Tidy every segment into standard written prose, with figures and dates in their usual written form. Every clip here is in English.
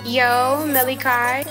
Yo, Millie Kai.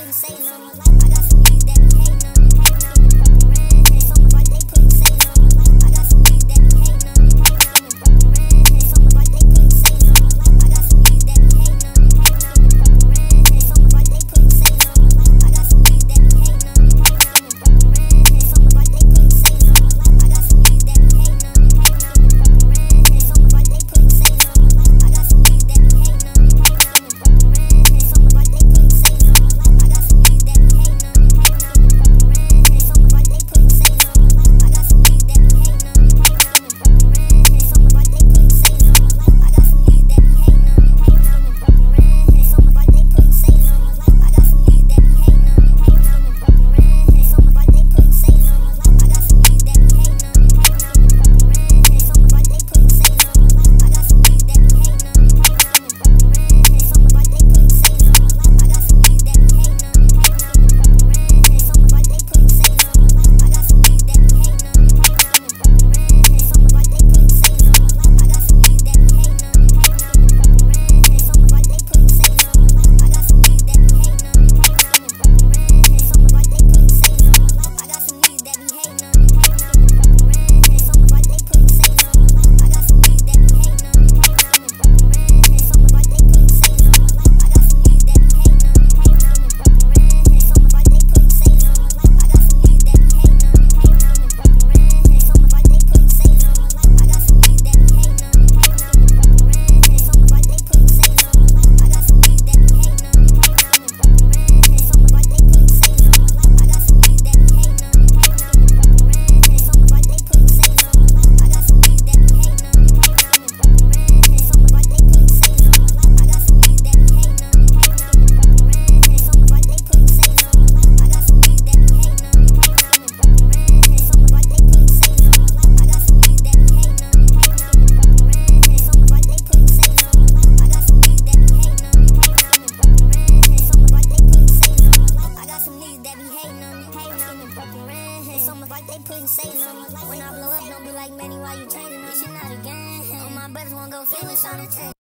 They putting Satan on me. When I blow up, don't be like, Manny, why you changing? This shit not a game. All my brothers won't go feelings on the tank.